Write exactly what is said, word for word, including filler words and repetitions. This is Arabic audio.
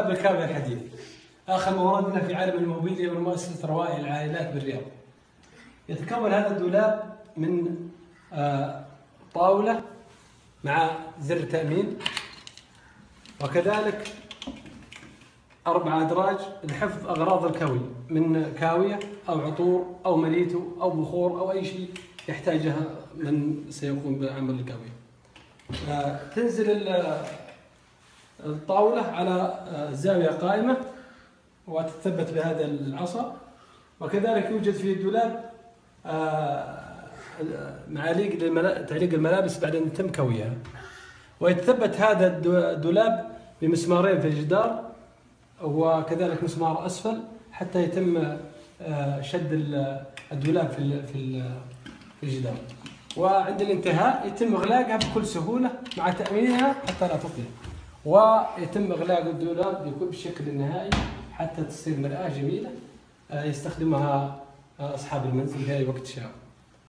دولاب الكاوية الحديث، آخر موردنا في عالم الموبيليا من مؤسسة روائع العائلات بالرياض. يتكون هذا الدولاب من طاولة مع زر تأمين، وكذلك أربع أدراج لحفظ أغراض الكوي من كاوية أو عطور أو مليتو أو بخور أو أي شيء يحتاجها من سيقوم بعمل الكاوية. تنزل الطاولة على زاوية قائمة وتثبت بهذا العصا، وكذلك يوجد في الدولاب معاليق لتعليق الملابس بعد أن يتم كويها. ويتثبت هذا الدولاب بمسمارين في الجدار وكذلك مسمار أسفل حتى يتم شد الدولاب في في الجدار، وعند الانتهاء يتم إغلاقها بكل سهولة مع تأمينها حتى لا تطيح، ويتم إغلاق الدولاب بيكون بالشكل النهائي حتى تصير مرآة جميلة يستخدمها أصحاب المنزل في أي وقت شاء.